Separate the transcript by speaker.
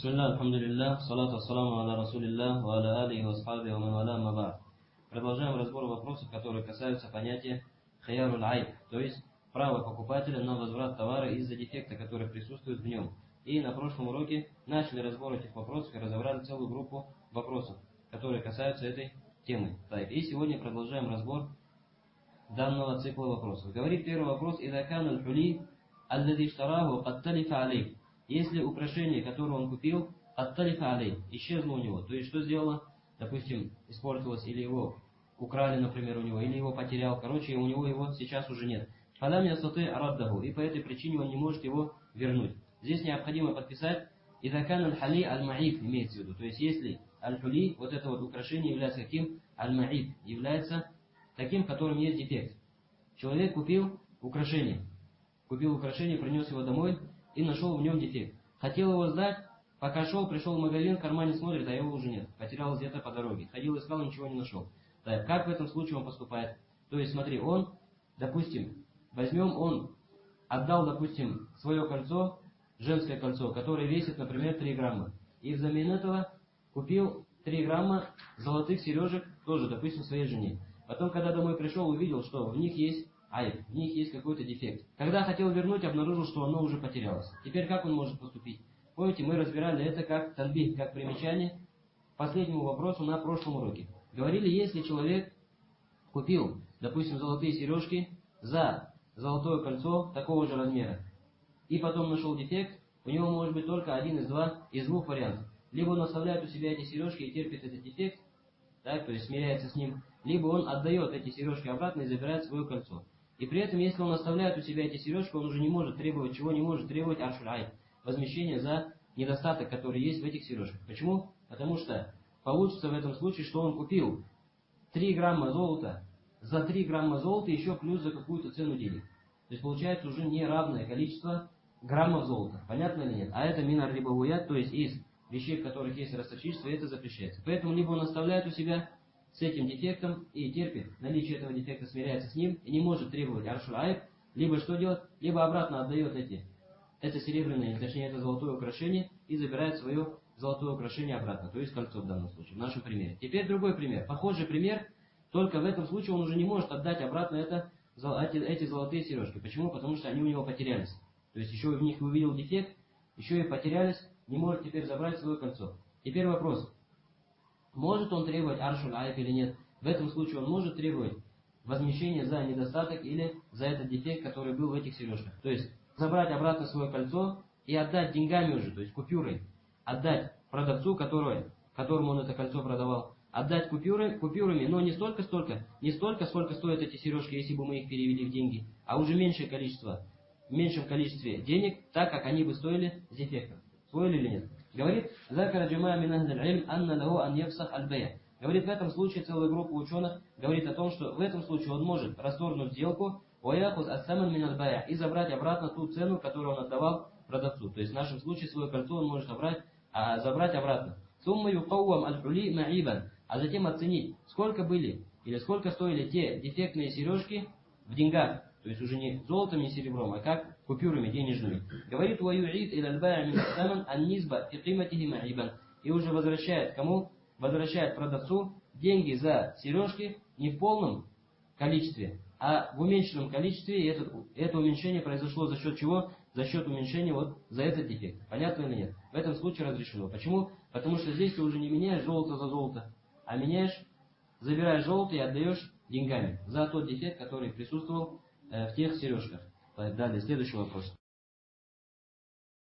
Speaker 1: Бисмилля, алхамдулилля, салату ассаламу аля расулилля, ва аля алихи ва асхаби ва ман валя, амма ба'д. Продолжаем разбор вопросов, которые касаются понятия хаяруль айб, то есть право покупателя на возврат товара из-за дефекта, который присутствует в нем. И на прошлом уроке начали разбор этих вопросов и разобрали целую группу вопросов, которые касаются этой темы. Так, и сегодня продолжаем разбор данного цикла вопросов. Говорит первый вопрос: «Иза кана аль-хули аллади иштараху кад талифа алей». Если украшение, которое он купил, ат-талифа алей, исчезло у него, то есть что сделало? Допустим, испортилось, или его украли, например, у него, или его потерял, короче, у него его сейчас уже нет. Фалам ястати раддаху, и по этой причине он не может его вернуть. Здесь необходимо подписать «Иза кана аль-хали аль-ма'иб», имеется в виду. То есть если аль-хули, вот это вот украшение, является каким? Аль-ма'иб, является таким, в котором есть дефект. Человек купил украшение, принес его домой и нашел в нем дефект. Хотел его сдать, пока шел, пришел в магазин, в кармане смотрит, а его уже нет. Потерял где-то по дороге. Ходил, искал, ничего не нашел. Так, как в этом случае он поступает? То есть смотри, он, допустим, он отдал, допустим, свое кольцо, женское кольцо, которое весит, например, 3 грамма. И взамен этого купил 3 грамма золотых сережек, тоже, допустим, своей жене. Потом, когда домой пришел, увидел, что в них есть айб, в них есть какой-то дефект. Когда хотел вернуть, обнаружил, что оно уже потерялось. Теперь как он может поступить? Помните, мы разбирали это как танбих, как примечание к последнему вопросу на прошлом уроке. Говорили, если человек купил, допустим, золотые сережки за золотое кольцо такого же размера, и потом нашел дефект, у него может быть только один из двух вариантов. Либо он оставляет у себя эти сережки и терпит этот дефект, так, то есть смиряется с ним, либо он отдает эти сережки обратно и забирает свое кольцо. И при этом, если он оставляет у себя эти сережки, он уже не может требовать, чего не может требовать аршуль айб, возмещение за недостаток, который есть в этих сережках. Почему? Потому что получится в этом случае, что он купил 3 грамма золота, за 3 грамма золота еще плюс за какую-то цену денег. То есть получается уже неравное количество граммов золота. Понятно или нет? А это минар рибавуят, то есть из вещей, в которых есть расточительство, это запрещается. Поэтому либо он оставляет у себя с этим дефектом и терпит наличие этого дефекта, смиряется с ним и не может требовать аршуль айб, либо что делать? Либо обратно отдает это серебряное, точнее это золотое украшение и забирает свое золотое украшение обратно, то есть кольцо в данном случае, в нашем примере. Теперь другой пример. Похожий пример, только в этом случае он уже не может отдать обратно эти золотые сережки. Почему? Потому что они у него потерялись. То есть еще в них увидел дефект, еще и потерялись, не может теперь забрать свое кольцо. Теперь вопрос. Может он требовать аршуль айб или нет? В этом случае он может требовать возмещение за недостаток или за этот дефект, который был в этих сережках. То есть забрать обратно свое кольцо и отдать деньгами уже, то есть купюрой. Отдать продавцу, которому он это кольцо продавал. Отдать купюрами, но не столько, сколько стоят эти сережки, если бы мы их перевели в деньги, а уже в меньшем количестве денег, так как они бы стоили с дефектом. Стоили или нет? Говорит, говорит, в этом случае целая группа ученых говорит о том, что в этом случае он может расторгнуть сделку и забрать обратно ту цену, которую он отдавал продавцу. То есть в нашем случае свое кольцо он может забрать обратно. А затем оценить, сколько были или сколько стоили те дефектные сережки в деньгах. То есть уже не золотом, не серебром, а как купюрами денежными. Говорит, и уже возвращает кому? Возвращает продавцу деньги за сережки не в полном количестве, а в уменьшенном количестве. И это уменьшение произошло за счет чего? За счет уменьшения вот за этот дефект. Понятно или нет? В этом случае разрешено. Почему? Потому что здесь ты уже не меняешь золото за золото, а забираешь золото и отдаешь деньгами за тот дефект, который присутствовал в тех сережках. Далее, следующий вопрос.